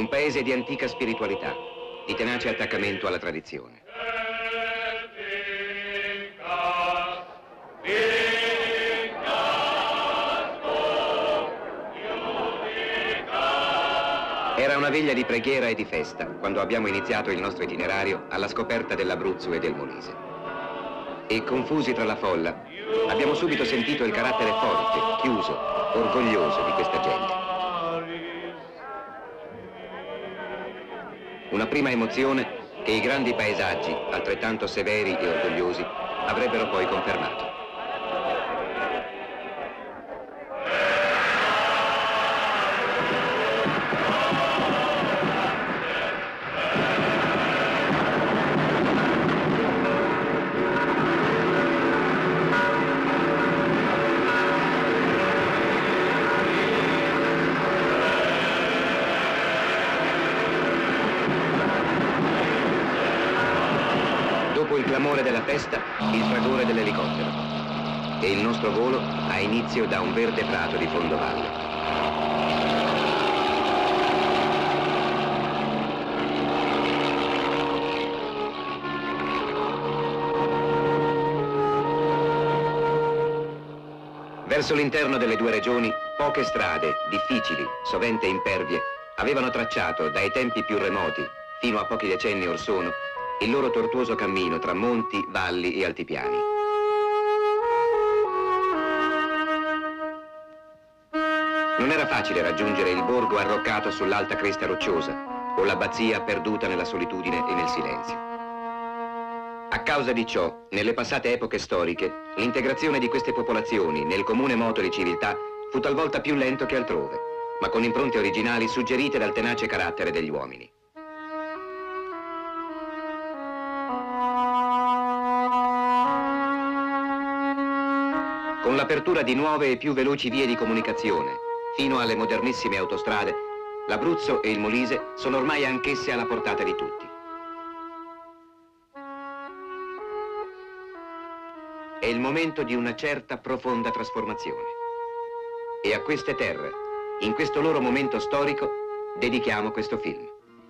Un paese di antica spiritualità, di tenace attaccamento alla tradizione. Era una veglia di preghiera e di festa quando abbiamo iniziato il nostro itinerario alla scoperta dell'Abruzzo e del Molise. E confusi tra la folla, abbiamo subito sentito il carattere forte, chiuso, orgoglioso di questa gente. Una prima emozione che i grandi paesaggi, altrettanto severi e orgogliosi, avrebbero poi confermato. Dopo il clamore della festa, il fragore dell'elicottero. E il nostro volo ha inizio da un verde prato di fondovalle. Verso l'interno delle due regioni, poche strade, difficili, sovente impervie, avevano tracciato dai tempi più remoti, fino a pochi decenni or sono, il loro tortuoso cammino tra monti, valli e altipiani. Non era facile raggiungere il borgo arroccato sull'alta cresta rocciosa o l'abbazia perduta nella solitudine e nel silenzio. A causa di ciò, nelle passate epoche storiche, l'integrazione di queste popolazioni nel comune moto di civiltà fu talvolta più lento che altrove, ma con impronte originali suggerite dal tenace carattere degli uomini. Con l'apertura di nuove e più veloci vie di comunicazione, fino alle modernissime autostrade, l'Abruzzo e il Molise sono ormai anch'esse alla portata di tutti. È il momento di una certa profonda trasformazione. E a queste terre, in questo loro momento storico, dedichiamo questo film.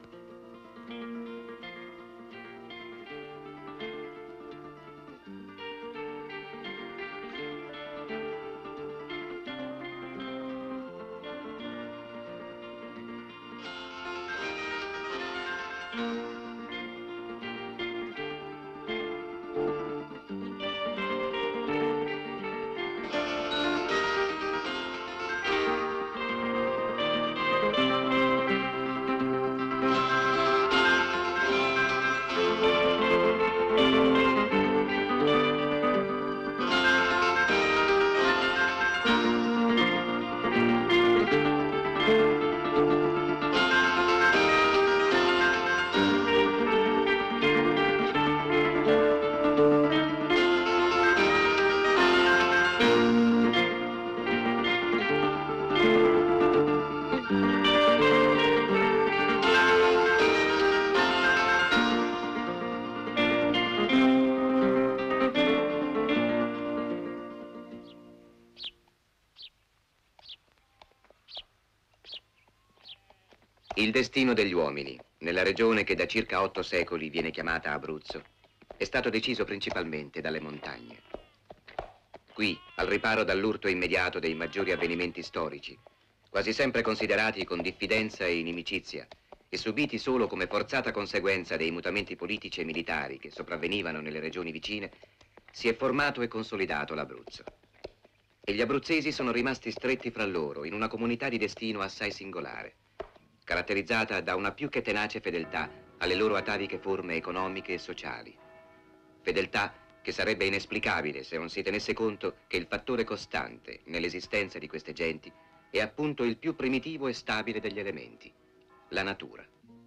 Il destino degli uomini, nella regione che da circa 8 secoli viene chiamata Abruzzo, è stato deciso principalmente dalle montagne. Qui, al riparo dall'urto immediato dei maggiori avvenimenti storici, quasi sempre considerati con diffidenza e inimicizia, e subiti solo come forzata conseguenza dei mutamenti politici e militari che sopravvenivano nelle regioni vicine, si è formato e consolidato l'Abruzzo. E gli abruzzesi sono rimasti stretti fra loro in una comunità di destino assai singolare, caratterizzata da una più che tenace fedeltà alle loro ataviche forme economiche e sociali. Fedeltà che sarebbe inesplicabile se non si tenesse conto che il fattore costante nell'esistenza di queste genti è appunto il più primitivo e stabile degli elementi, la natura.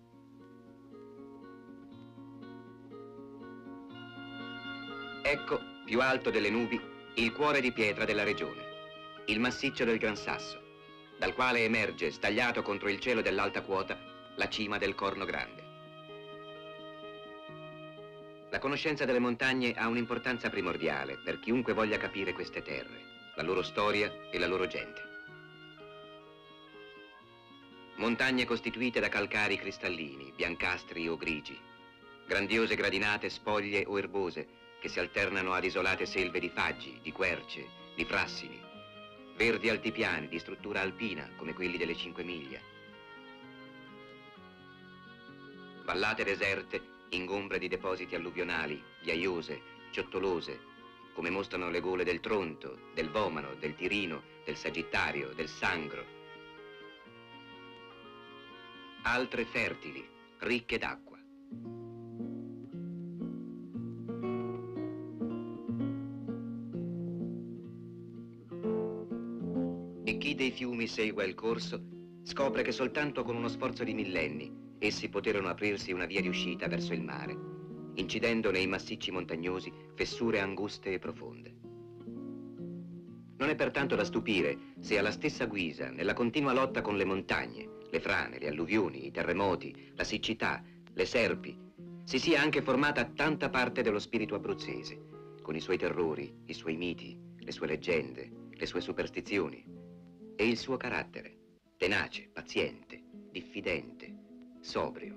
Ecco, più alto delle nubi, il cuore di pietra della regione, il massiccio del Gran Sasso, dal quale emerge, stagliato contro il cielo dell'alta quota, la cima del Corno Grande. La conoscenza delle montagne ha un'importanza primordiale per chiunque voglia capire queste terre, la loro storia e la loro gente. Montagne costituite da calcari cristallini, biancastri o grigi. Grandiose gradinate spoglie o erbose che si alternano ad isolate selve di faggi, di querce, di frassini. Verdi altipiani di struttura alpina come quelli delle Cinque Miglia. Vallate deserte, ingombre di depositi alluvionali, ghiaiose, ciottolose, come mostrano le gole del Tronto, del Vomano, del Tirino, del Sagittario, del Sangro. Altre fertili, ricche d'acqua. E chi dei fiumi segua il corso scopre che soltanto con uno sforzo di millenni essi poterono aprirsi una via di uscita verso il mare, incidendo nei massicci montagnosi fessure anguste e profonde. Non è pertanto da stupire se alla stessa guisa, nella continua lotta con le montagne, le frane, le alluvioni, i terremoti, la siccità, le serpi, si sia anche formata tanta parte dello spirito abruzzese, con i suoi terrori, i suoi miti, le sue leggende, le sue superstizioni e il suo carattere, tenace, paziente, diffidente, sobrio.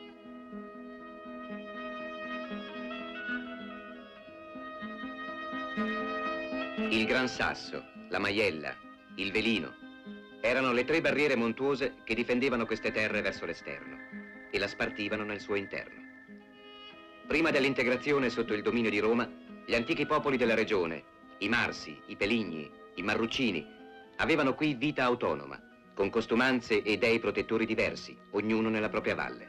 Il Gran Sasso, la Maiella, il Velino erano le tre barriere montuose che difendevano queste terre verso l'esterno e la spartivano nel suo interno. Prima dell'integrazione sotto il dominio di Roma, gli antichi popoli della regione, i Marsi, i Peligni, i Marruccini, avevano qui vita autonoma, con costumanze e dei protettori diversi, ognuno nella propria valle.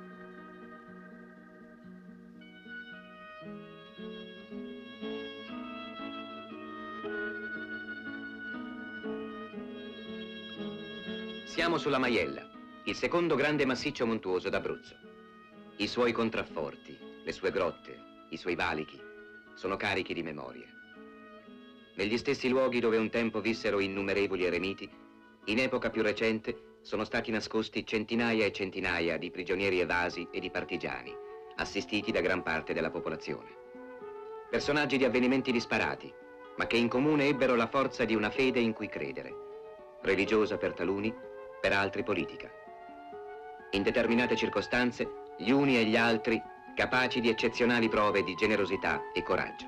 Siamo sulla Maiella, il secondo grande massiccio montuoso d'Abruzzo. I suoi contrafforti, le sue grotte, i suoi valichi sono carichi di memorie. Negli stessi luoghi dove un tempo vissero innumerevoli eremiti, in epoca più recente sono stati nascosti centinaia e centinaia di prigionieri evasi e di partigiani, assistiti da gran parte della popolazione. Personaggi di avvenimenti disparati, ma che in comune ebbero la forza di una fede in cui credere, religiosa per taluni, per altri politica. In determinate circostanze, gli uni e gli altri capaci di eccezionali prove di generosità e coraggio.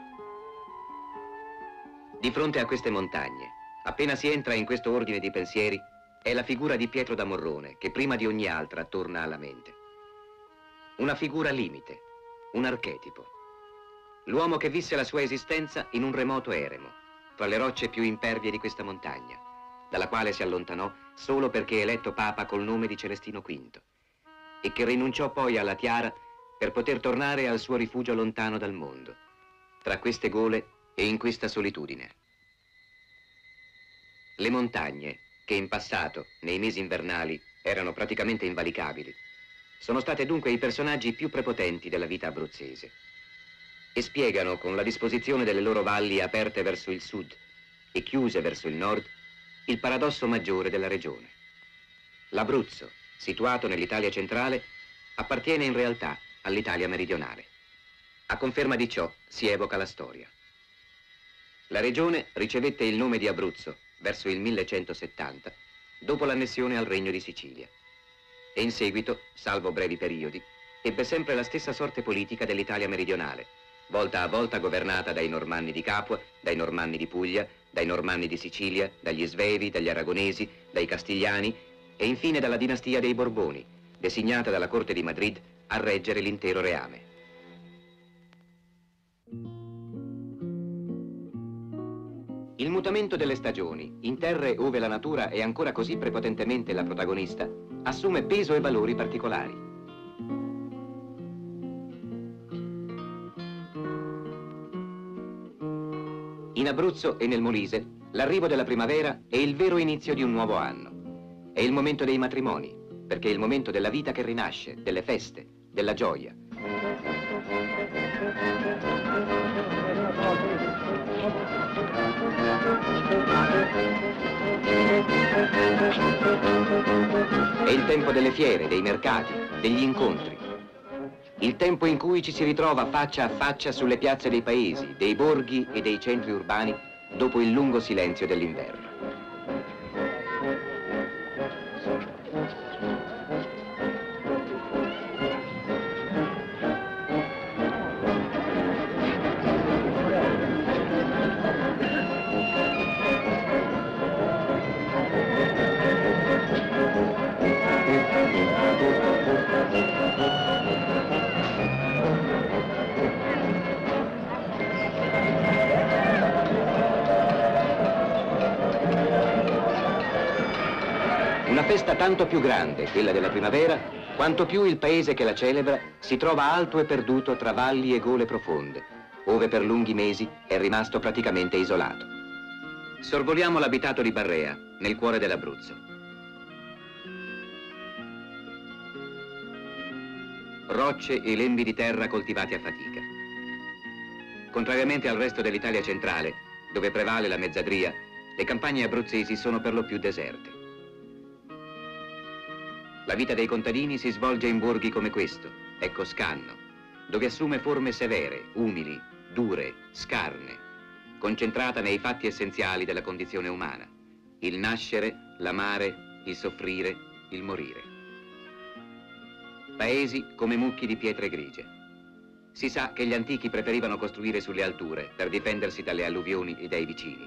Di fronte a queste montagne, appena si entra in questo ordine di pensieri, è la figura di Pietro da Morrone che prima di ogni altra torna alla mente. Una figura limite, un archetipo. L'uomo che visse la sua esistenza in un remoto eremo, fra le rocce più impervie di questa montagna, dalla quale si allontanò solo perché eletto papa col nome di Celestino V, e che rinunciò poi alla tiara per poter tornare al suo rifugio lontano dal mondo, tra queste gole e in questa solitudine. Le montagne, che in passato, nei mesi invernali, erano praticamente invalicabili, sono state dunque i personaggi più prepotenti della vita abruzzese e spiegano con la disposizione delle loro valli aperte verso il sud e chiuse verso il nord il paradosso maggiore della regione. L'Abruzzo, situato nell'Italia centrale, appartiene in realtà all'Italia meridionale. A conferma di ciò si evoca la storia. La regione ricevette il nome di Abruzzo verso il 1170, dopo l'annessione al Regno di Sicilia. E in seguito, salvo brevi periodi, ebbe sempre la stessa sorte politica dell'Italia meridionale, volta a volta governata dai Normanni di Capua, dai Normanni di Puglia, dai Normanni di Sicilia, dagli Svevi, dagli Aragonesi, dai Castigliani e infine dalla dinastia dei Borboni, designata dalla corte di Madrid a reggere l'intero reame. Il mutamento delle stagioni, in terre ove la natura è ancora così prepotentemente la protagonista, assume peso e valori particolari. In Abruzzo e nel Molise, l'arrivo della primavera è il vero inizio di un nuovo anno. È il momento dei matrimoni, perché è il momento della vita che rinasce, delle feste, della gioia. È il tempo delle fiere, dei mercati, degli incontri. Il tempo in cui ci si ritrova faccia a faccia sulle piazze dei paesi, dei borghi e dei centri urbani dopo il lungo silenzio dell'inverno. una festa tanto più grande, quella della primavera, quanto più il paese che la celebra si trova alto e perduto tra valli e gole profonde, ove per lunghi mesi è rimasto praticamente isolato. Sorvoliamo l'abitato di Barrea, nel cuore dell'Abruzzo. Rocce e lembi di terra coltivati a fatica. Contrariamente al resto dell'Italia centrale, dove prevale la mezzadria, le campagne abruzzesi sono per lo più deserte. La vita dei contadini si svolge in borghi come questo, ecco Scanno, dove assume forme severe, umili, dure, scarne, concentrata nei fatti essenziali della condizione umana: il nascere, l'amare, il soffrire, il morire. Paesi come mucchi di pietre grigie. Si sa che gli antichi preferivano costruire sulle alture per difendersi dalle alluvioni e dai vicini.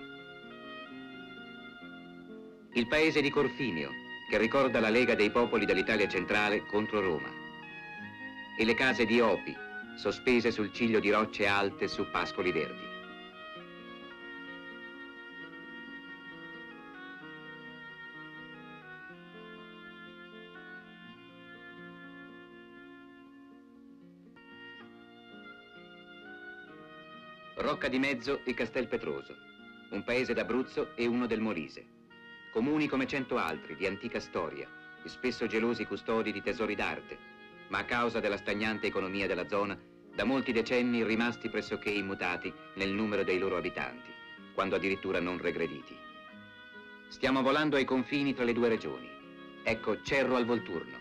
Il paese di Corfinio, che ricorda la lega dei popoli dell'Italia centrale contro Roma. E le case di Opi, sospese sul ciglio di rocce alte su pascoli verdi. Rocca di Mezzo e Castelpetroso, un paese d'Abruzzo e uno del Molise, comuni come 100 altri di antica storia e spesso gelosi custodi di tesori d'arte, ma a causa della stagnante economia della zona, da molti decenni rimasti pressoché immutati nel numero dei loro abitanti, quando addirittura non regrediti. Stiamo volando ai confini tra le due regioni. Ecco Cerro al Volturno.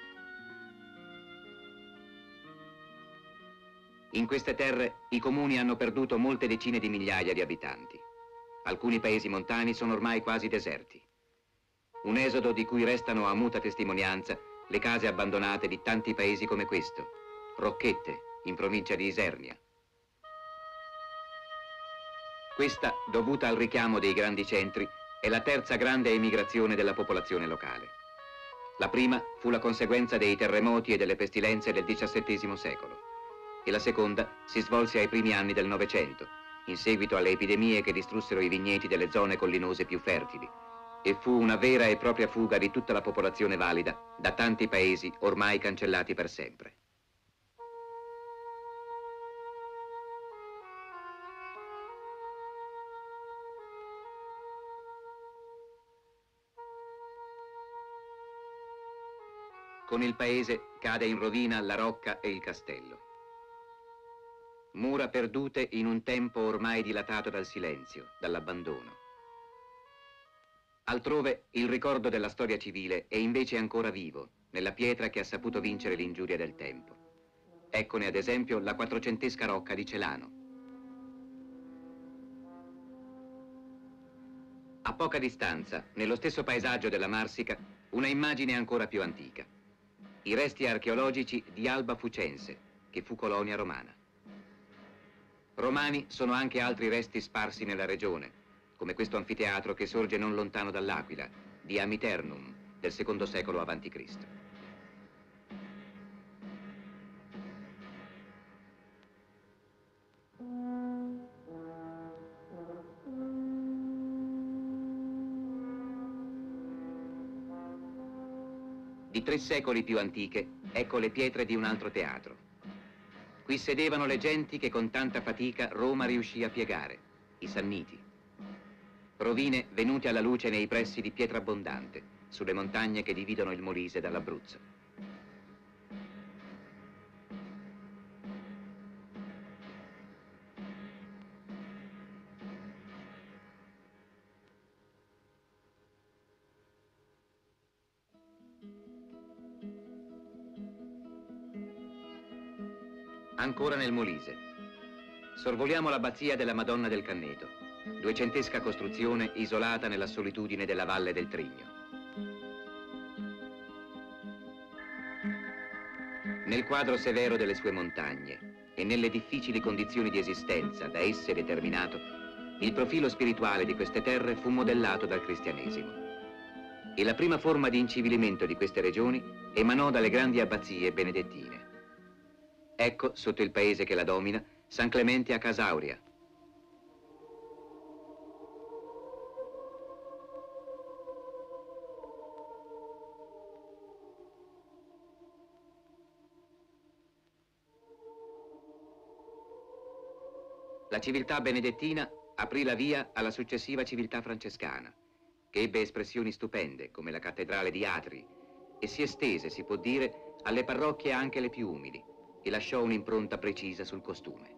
In queste terre i comuni hanno perduto molte decine di migliaia di abitanti. Alcuni paesi montani sono ormai quasi deserti. Un esodo di cui restano a muta testimonianza le case abbandonate di tanti paesi come questo, Rocchette, in provincia di Isernia. Questa, dovuta al richiamo dei grandi centri, è la terza grande emigrazione della popolazione locale. La prima fu la conseguenza dei terremoti e delle pestilenze del XVII secolo, e la seconda si svolse ai primi anni del Novecento, in seguito alle epidemie che distrussero i vigneti delle zone collinose più fertili, e fu una vera e propria fuga di tutta la popolazione valida da tanti paesi ormai cancellati per sempre. Con il paese cade in rovina la rocca e il castello. Mura perdute in un tempo ormai dilatato dal silenzio, dall'abbandono. Altrove il ricordo della storia civile è invece ancora vivo, nella pietra che ha saputo vincere l'ingiuria del tempo. Eccone ad esempio la quattrocentesca rocca di Celano. A poca distanza, nello stesso paesaggio della Marsica, una immagine ancora più antica. I resti archeologici di Alba Fucense, che fu colonia romana. Romani sono anche altri resti sparsi nella regione, come questo anfiteatro che sorge non lontano dall'Aquila, di Amiternum, del II secolo a.C. Di 3 secoli più antiche, ecco le pietre di un altro teatro. Qui sedevano le genti che con tanta fatica Roma riuscì a piegare, i Sanniti. Rovine venute alla luce nei pressi di Pietrabondante, sulle montagne che dividono il Molise dall'Abruzzo. Ancora nel Molise. Sorvoliamo l'abbazia della Madonna del Canneto, 200esca costruzione isolata nella solitudine della valle del Trigno. Nel quadro severo delle sue montagne e nelle difficili condizioni di esistenza da esse determinato, il profilo spirituale di queste terre fu modellato dal cristianesimo. E la prima forma di incivilimento di queste regioni emanò dalle grandi abbazie benedettine. Ecco, sotto il paese che la domina, San Clemente a Casauria. La civiltà benedettina aprì la via alla successiva civiltà francescana, che ebbe espressioni stupende, come la cattedrale di Atri, e si estese, si può dire, alle parrocchie anche le più umili, e lasciò un'impronta precisa sul costume.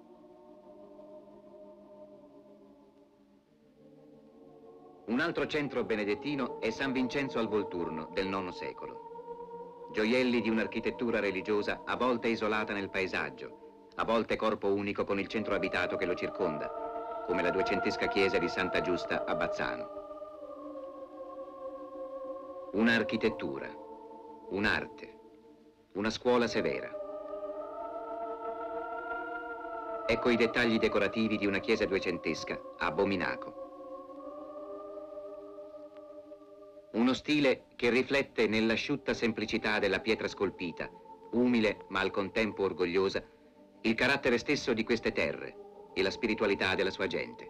Un altro centro benedettino è San Vincenzo al Volturno del IX secolo. Gioielli di un'architettura religiosa a volte isolata nel paesaggio, a volte corpo unico con il centro abitato che lo circonda, come la duecentesca chiesa di Santa Giusta a Bazzano. Un'architettura, un'arte, una scuola severa. Ecco i dettagli decorativi di una chiesa duecentesca a Bominaco. Uno stile che riflette nell'asciutta semplicità della pietra scolpita, umile ma al contempo orgogliosa, il carattere stesso di queste terre e la spiritualità della sua gente.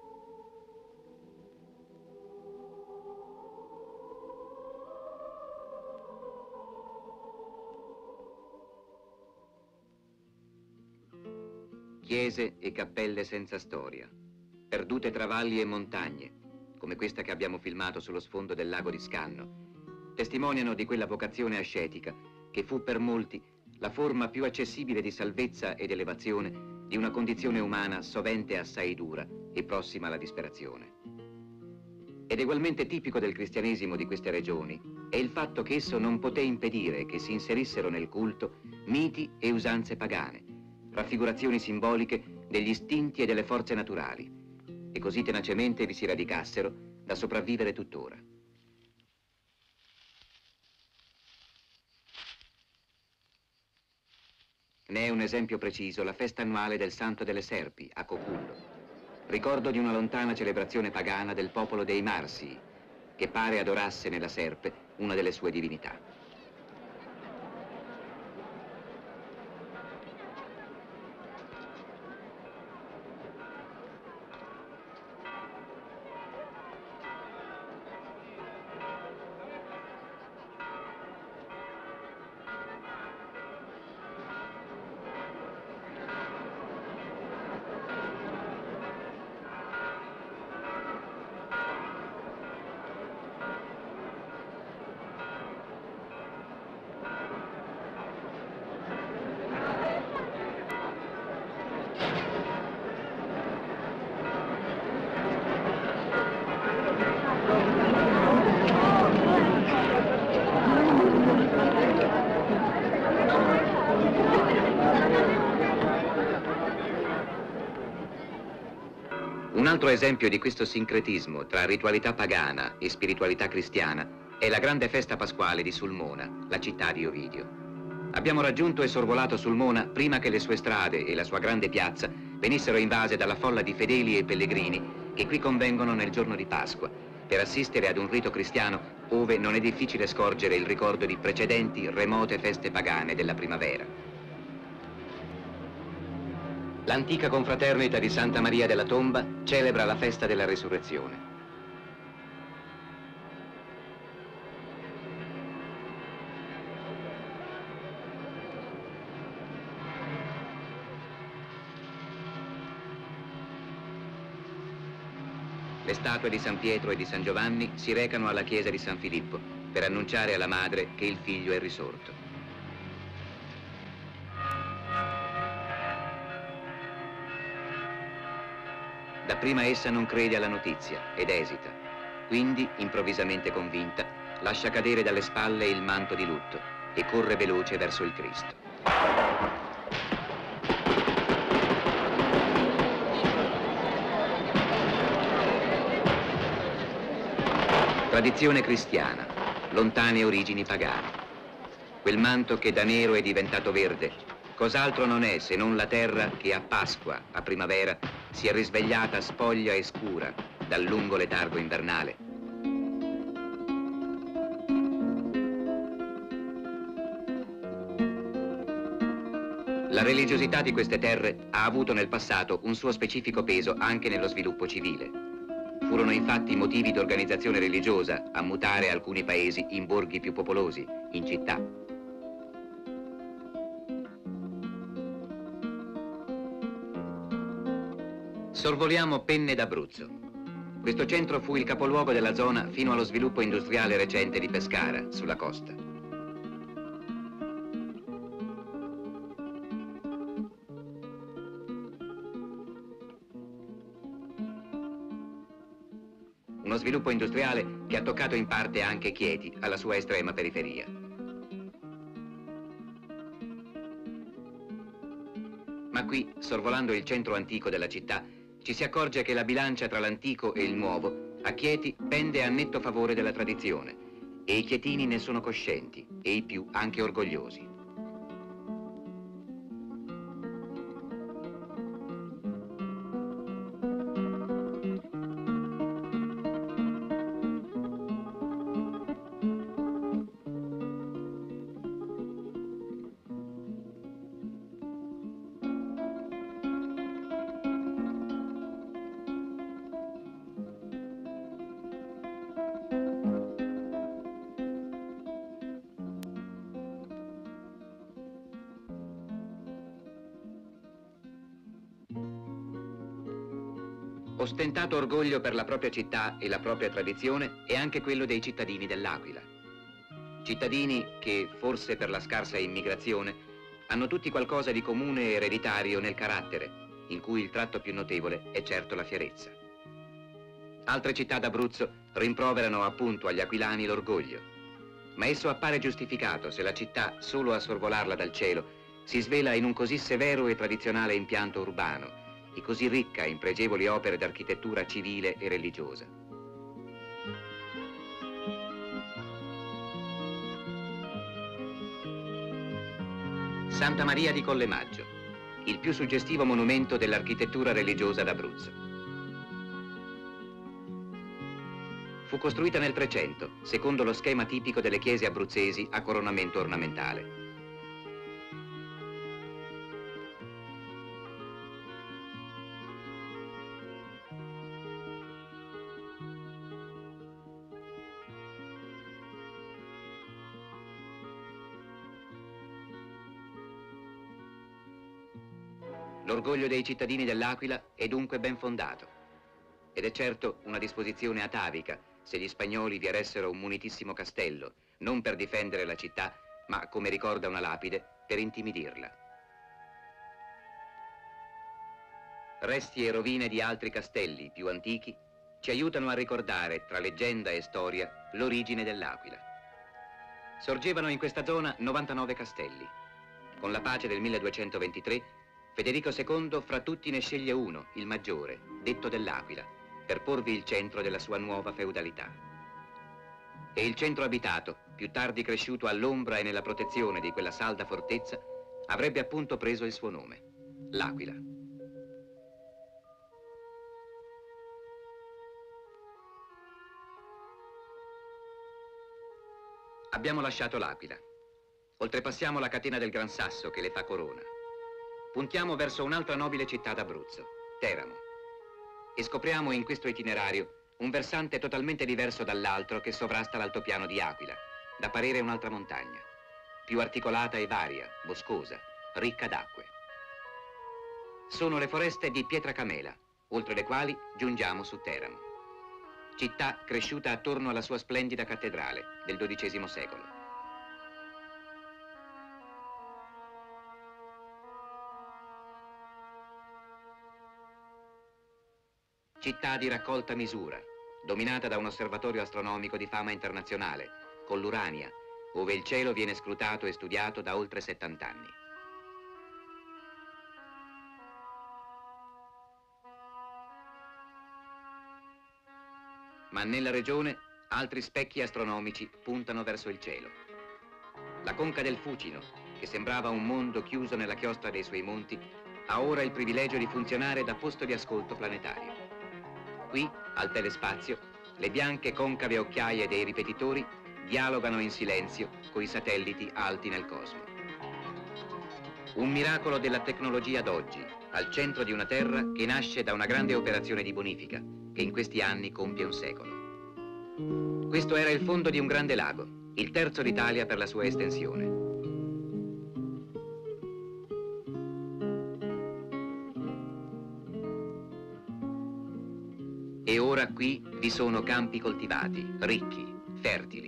Chiese e cappelle senza storia, perdute tra valli e montagne, come questa che abbiamo filmato sullo sfondo del lago di Scanno, testimoniano di quella vocazione ascetica che fu per molti la forma più accessibile di salvezza ed elevazione di una condizione umana sovente assai dura e prossima alla disperazione. Ed ugualmente tipico del cristianesimo di queste regioni è il fatto che esso non poté impedire che si inserissero nel culto miti e usanze pagane, raffigurazioni simboliche degli istinti e delle forze naturali, e così tenacemente vi si radicassero da sopravvivere tuttora. Ne è un esempio preciso la festa annuale del Santo delle Serpi a Cocullo, ricordo di una lontana celebrazione pagana del popolo dei Marsii, che pare adorasse nella serpe una delle sue divinità. Un altro esempio di questo sincretismo tra ritualità pagana e spiritualità cristiana è la grande festa pasquale di Sulmona, la città di Ovidio. Abbiamo raggiunto e sorvolato Sulmona prima che le sue strade e la sua grande piazza venissero invase dalla folla di fedeli e pellegrini che qui convengono nel giorno di Pasqua per assistere ad un rito cristiano ove non è difficile scorgere il ricordo di precedenti remote feste pagane della primavera. L'antica confraternita di Santa Maria della Tomba celebra la festa della Resurrezione. Le statue di San Pietro e di San Giovanni si recano alla chiesa di San Filippo per annunciare alla madre che il figlio è risorto. Dapprima essa non crede alla notizia ed esita, quindi, improvvisamente convinta, lascia cadere dalle spalle il manto di lutto e corre veloce verso il Cristo. Tradizione cristiana, lontane origini pagane. Quel manto che da nero è diventato verde, cos'altro non è se non la terra che a Pasqua, a primavera, si è risvegliata spoglia e scura dal lungo letargo invernale. La religiosità di queste terre ha avuto nel passato un suo specifico peso anche nello sviluppo civile. Furono infatti motivi di organizzazione religiosa a mutare alcuni paesi in borghi più popolosi, in città. Sorvoliamo Penne d'Abruzzo. Questo centro fu il capoluogo della zona fino allo sviluppo industriale recente di Pescara, sulla costa. Uno sviluppo industriale che ha toccato in parte anche Chieti, alla sua estrema periferia. Ma qui, sorvolando il centro antico della città, ci si accorge che la bilancia tra l'antico e il nuovo a Chieti pende a netto favore della tradizione, e i chietini ne sono coscienti, e i più anche orgogliosi. Ostentato orgoglio per la propria città e la propria tradizione è anche quello dei cittadini dell'Aquila. Cittadini che, forse per la scarsa immigrazione, hanno tutti qualcosa di comune e ereditario nel carattere, in cui il tratto più notevole è certo la fierezza. Altre città d'Abruzzo rimproverano appunto agli aquilani l'orgoglio, ma esso appare giustificato se la città, solo a sorvolarla dal cielo, si svela in un così severo e tradizionale impianto urbano, e così ricca in pregevoli opere d'architettura civile e religiosa. Santa Maria di Collemaggio, il più suggestivo monumento dell'architettura religiosa d'Abruzzo. Fu costruita nel 300, secondo lo schema tipico delle chiese abruzzesi a coronamento ornamentale. L'orgoglio dei cittadini dell'Aquila è dunque ben fondato, ed è certo una disposizione atavica se gli spagnoli vi eressero un munitissimo castello, non per difendere la città, ma, come ricorda una lapide, per intimidirla. Resti e rovine di altri castelli più antichi ci aiutano a ricordare, tra leggenda e storia, l'origine dell'Aquila. Sorgevano in questa zona 99 castelli. Con la pace del 1223, Federico II fra tutti ne sceglie uno, il maggiore, detto dell'Aquila, per porvi il centro della sua nuova feudalità. E il centro abitato, più tardi cresciuto all'ombra e nella protezione di quella salda fortezza, avrebbe appunto preso il suo nome, l'Aquila. Abbiamo lasciato l'Aquila. Oltrepassiamo la catena del Gran Sasso che le fa corona. Puntiamo verso un'altra nobile città d'Abruzzo, Teramo, e scopriamo in questo itinerario un versante totalmente diverso dall'altro che sovrasta l'altopiano di Aquila, da parere un'altra montagna, più articolata e varia, boscosa, ricca d'acque. Sono le foreste di Pietracamela, oltre le quali giungiamo su Teramo, città cresciuta attorno alla sua splendida cattedrale del XII secolo. Città di raccolta misura, dominata da un osservatorio astronomico di fama internazionale, con l'Urania, ove il cielo viene scrutato e studiato da oltre 70 anni. Ma nella regione altri specchi astronomici puntano verso il cielo. La conca del Fucino, che sembrava un mondo chiuso nella chiostra dei suoi monti, ha ora il privilegio di funzionare da posto di ascolto planetario. Qui, al telespazio, le bianche concave occhiaie dei ripetitori dialogano in silenzio coi satelliti alti nel cosmo. Un miracolo della tecnologia d'oggi, al centro di una terra che nasce da una grande operazione di bonifica, che in questi anni compie un secolo. Questo era il fondo di un grande lago, il terzo d'Italia per la sua estensione. E ora qui vi sono campi coltivati, ricchi, fertili.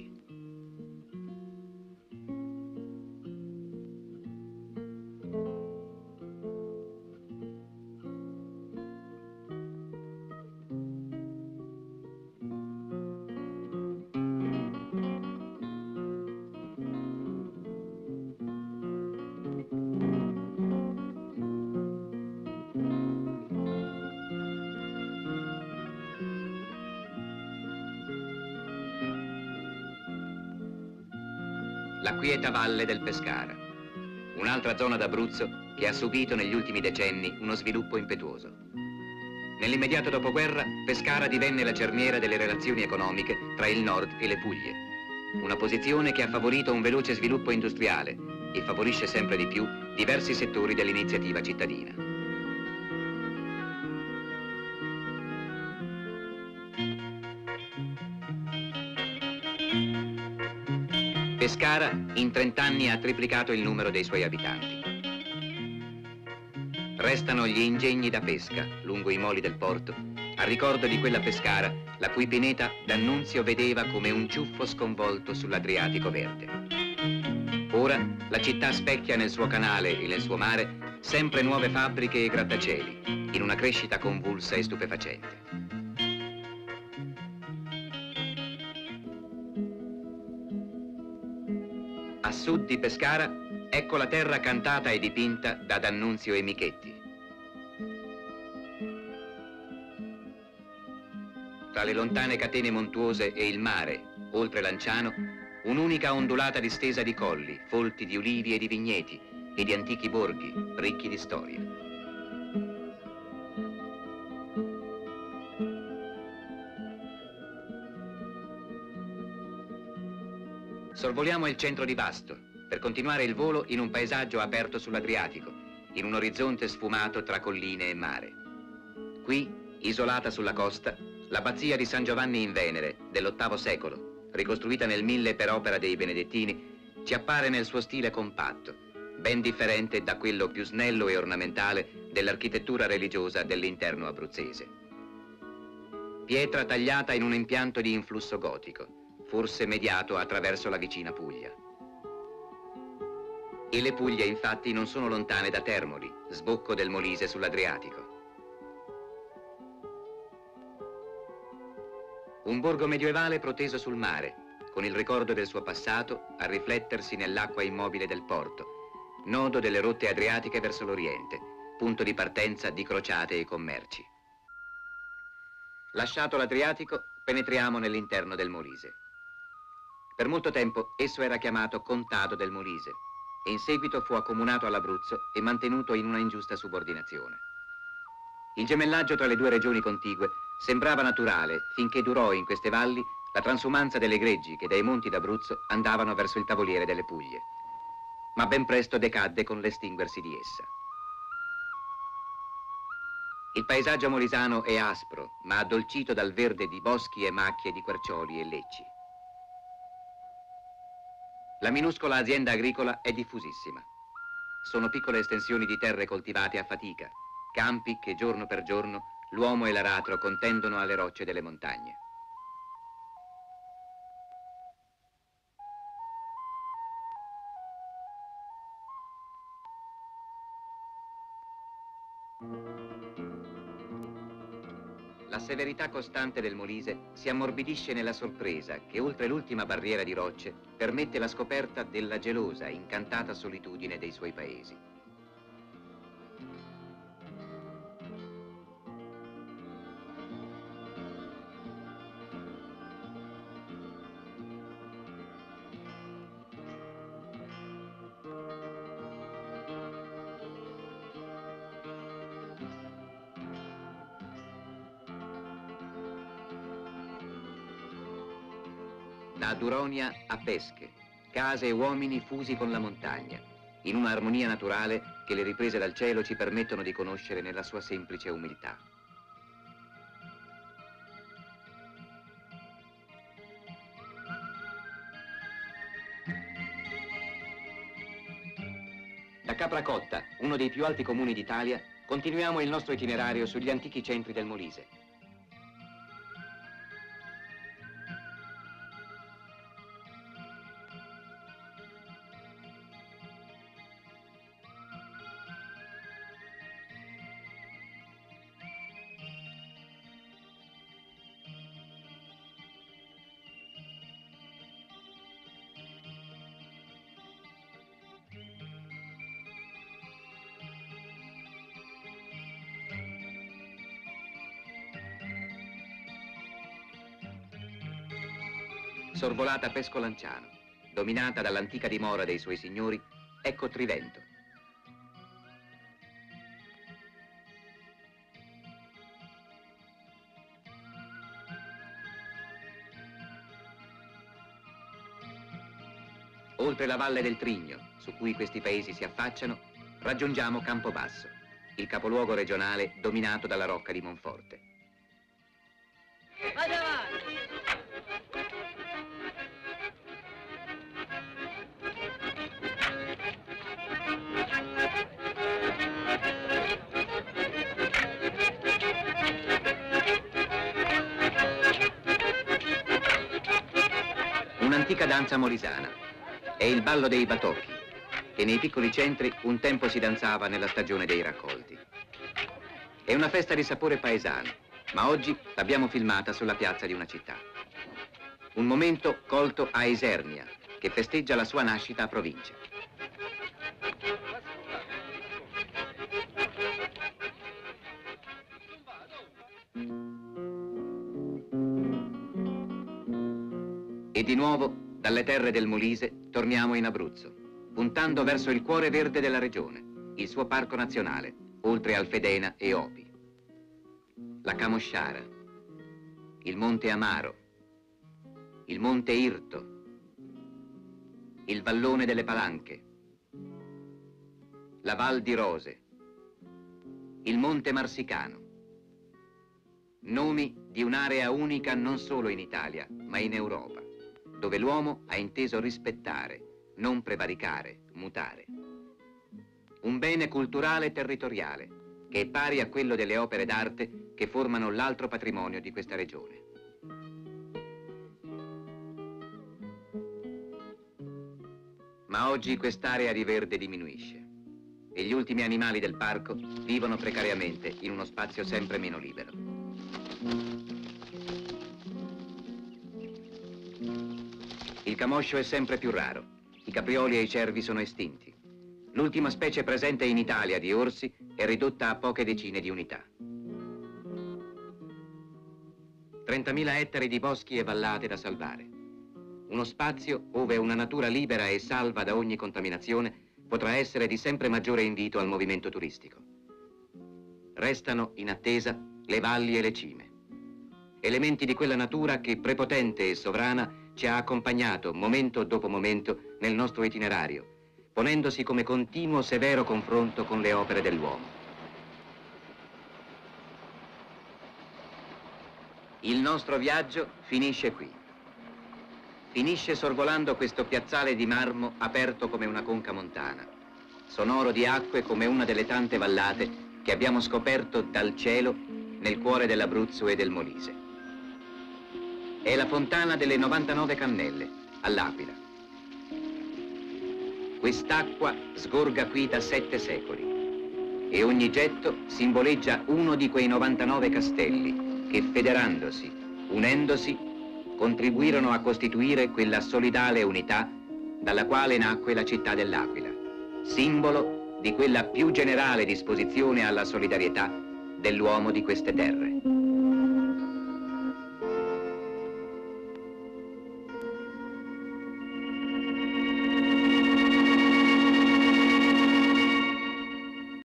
La quieta valle del Pescara, un'altra zona d'Abruzzo che ha subito negli ultimi decenni uno sviluppo impetuoso. Nell'immediato dopoguerra, Pescara divenne la cerniera delle relazioni economiche tra il nord e le Puglie, una posizione che ha favorito un veloce sviluppo industriale e favorisce sempre di più diversi settori dell'iniziativa cittadina. Pescara in 30 anni ha triplicato il numero dei suoi abitanti. Restano gli ingegni da pesca lungo i moli del porto, a ricordo di quella Pescara la cui pineta D'Annunzio vedeva come un ciuffo sconvolto sull'Adriatico verde. Ora la città specchia nel suo canale e nel suo mare sempre nuove fabbriche e grattacieli, in una crescita convulsa e stupefacente. A sud di Pescara, ecco la terra cantata e dipinta da D'Annunzio e Michetti. Tra le lontane catene montuose e il mare, oltre Lanciano, un'unica ondulata distesa di colli, folti di ulivi e di vigneti, e di antichi borghi, ricchi di storia. Sorvoliamo il centro di Vasto, per continuare il volo in un paesaggio aperto sull'Adriatico, in un orizzonte sfumato tra colline e mare. Qui, isolata sulla costa, l'abbazia di San Giovanni in Venere, dell'VIII secolo, ricostruita nel 1000 per opera dei Benedettini, ci appare nel suo stile compatto, ben differente da quello più snello e ornamentale dell'architettura religiosa dell'interno abruzzese. Pietra tagliata in un impianto di influsso gotico, forse mediato attraverso la vicina Puglia. E le Puglie infatti non sono lontane da Termoli, sbocco del Molise sull'Adriatico. Un borgo medievale proteso sul mare, con il ricordo del suo passato a riflettersi nell'acqua immobile del porto, nodo delle rotte adriatiche verso l'Oriente, punto di partenza di crociate e commerci. Lasciato l'Adriatico, penetriamo nell'interno del Molise. Per molto tempo esso era chiamato Contado del Molise e in seguito fu accomunato all'Abruzzo e mantenuto in una ingiusta subordinazione. Il gemellaggio tra le due regioni contigue sembrava naturale finché durò in queste valli la transumanza delle greggi che dai monti d'Abruzzo andavano verso il tavoliere delle Puglie, ma ben presto decadde con l'estinguersi di essa. Il paesaggio molisano è aspro, ma addolcito dal verde di boschi e macchie di quercioli e lecci. La minuscola azienda agricola è diffusissima. Sono piccole estensioni di terre coltivate a fatica, campi che giorno per giorno l'uomo e l'aratro contendono alle rocce delle montagne. La severità costante del Molise si ammorbidisce nella sorpresa che oltre l'ultima barriera di rocce permette la scoperta della gelosa, incantata solitudine dei suoi paesi. Da Duronia a Pesche, case e uomini fusi con la montagna, in una armonia naturale che le riprese dal cielo ci permettono di conoscere nella sua semplice umiltà. Da Capracotta, uno dei più alti comuni d'Italia, continuiamo il nostro itinerario sugli antichi centri del Molise. sorvolata Pescolanciano, dominata dall'antica dimora dei suoi signori, ecco Trivento. Oltre la valle del Trigno, su cui questi paesi si affacciano, raggiungiamo Campobasso, il capoluogo regionale dominato dalla rocca di Monforte. Vada avanti! Un'antica danza molisana. È il ballo dei batocchi, che nei piccoli centri un tempo si danzava nella stagione dei raccolti. È una festa di sapore paesano, ma oggi l'abbiamo filmata sulla piazza di una città. Un momento colto a Isernia, che festeggia la sua nascita a provincia. E di nuovo, dalle terre del Molise, torniamo in Abruzzo, puntando verso il cuore verde della regione, il suo parco nazionale, oltre al Fedena e Opi. La Camosciara, il Monte Amaro, il Monte Irto, il Vallone delle Palanche, la Val di Rose, il Monte Marsicano. Nomi di un'area unica non solo in Italia, ma in Europa, dove l'uomo ha inteso rispettare, non prevaricare, mutare. Un bene culturale territoriale, che è pari a quello delle opere d'arte che formano l'altro patrimonio di questa regione. Ma oggi quest'area di verde diminuisce e gli ultimi animali del parco vivono precariamente in uno spazio sempre meno libero. Il camoscio è sempre più raro, i caprioli e i cervi sono estinti. L'ultima specie presente in Italia di orsi è ridotta a poche decine di unità. 30.000 ettari di boschi e vallate da salvare. Uno spazio ove una natura libera e salva da ogni contaminazione potrà essere di sempre maggiore invito al movimento turistico. Restano in attesa le valli e le cime. Elementi di quella natura che, prepotente e sovrana, ci ha accompagnato momento dopo momento nel nostro itinerario, ponendosi come continuo severo confronto con le opere dell'uomo. Il nostro viaggio finisce qui. Finisce sorvolando questo piazzale di marmo aperto come una conca montana, sonoro di acque come una delle tante vallate che abbiamo scoperto dal cielo nel cuore dell'Abruzzo e del Molise. È la fontana delle 99 Cannelle, all'Aquila. Quest'acqua sgorga qui da 7 secoli e ogni getto simboleggia uno di quei 99 castelli che, federandosi, unendosi, contribuirono a costituire quella solidale unità dalla quale nacque la città dell'Aquila, simbolo di quella più generale disposizione alla solidarietà dell'uomo di queste terre.